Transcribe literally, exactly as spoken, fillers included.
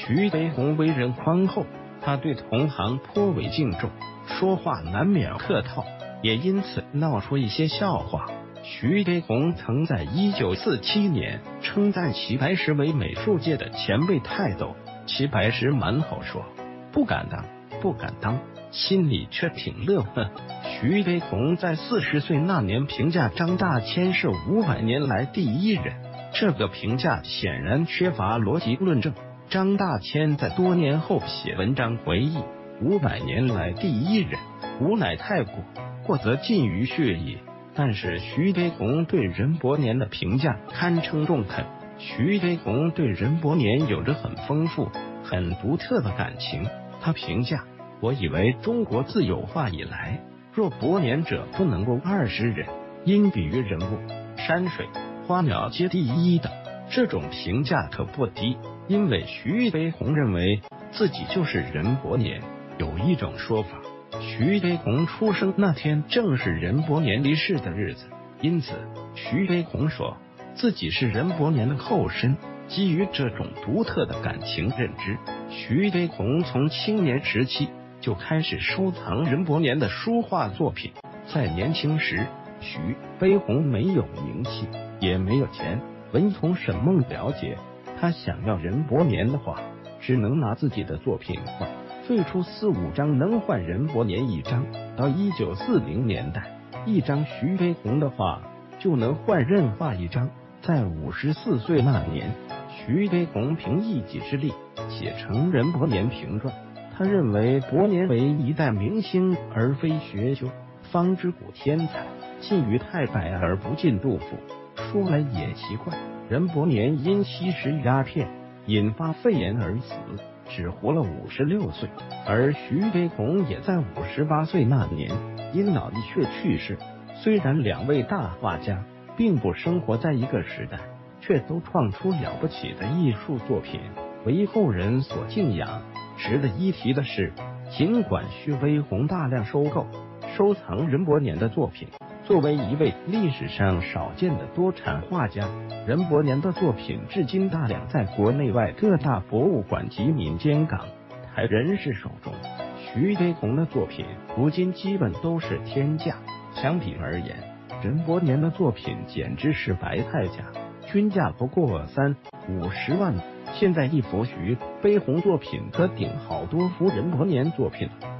徐悲鸿为人宽厚，他对同行颇为敬重，说话难免客套，也因此闹出一些笑话。徐悲鸿曾在一九四七年称赞齐白石为美术界的前辈泰斗，齐白石满口说不敢当不敢当，心里却挺乐呵。徐悲鸿在四十岁那年评价张大千是五百年来第一人，这个评价显然缺乏逻辑论证。张大千在多年后写文章回忆，五百年来第一人，吾乃太过，过则近于血也。但是徐悲鸿对任伯年的评价堪称中肯。徐悲鸿对任伯年有着很丰富、很独特的感情。他评价：我以为中国自有化以来，若伯年者不能够二十人，因比于人物、山水、花鸟皆第一的。这种评价可不低，因为徐悲鸿认为自己就是任伯年。有一种说法，徐悲鸿出生那天正是任伯年离世的日子，因此徐悲鸿说自己是任伯年的后身。基于这种独特的感情认知，徐悲鸿从青年时期就开始收藏任伯年的书画作品。在年轻时，徐悲鸿没有名气，也没有钱。闻从沈梦了解，他想要任伯年的画，只能拿自己的作品换。最初四五张能换任伯年一张，到一九四零年代，一张徐悲鸿的画就能换任画一张。在五十四岁那年，徐悲鸿凭一己之力写成任伯年评传。他认为伯年为一代明星，而非学究，方知古天才，近于太白而不近杜甫。说来也奇怪，任伯年因吸食鸦片引发肺炎而死，只活了五十六岁，而徐悲鸿也在五十八岁那年因脑溢血去世。虽然两位大画家并不生活在一个时代，却都创出了不起的艺术作品，为后人所敬仰。值得一提的是，尽管徐悲鸿大量收购、收藏任伯年的作品，作为一位历史上少见的多产画家，任伯年的作品至今大量在国内外各大博物馆及民间港台人士手中。徐悲鸿的作品如今基本都是天价，相比而言，任伯年的作品简直是白菜价，均价不过三五十万。现在一幅徐悲鸿作品可顶好多幅任伯年作品了。